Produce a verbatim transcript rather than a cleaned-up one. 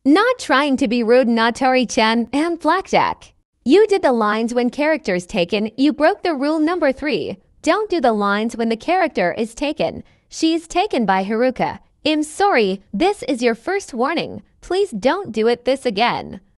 Not trying to be rude, Natori-chan and Blackjack. You did the lines when character's taken. You broke the rule number three. Don't do the lines when the character is taken. She's taken by Haruka. I'm sorry, this is your first warning. Please don't do it this again.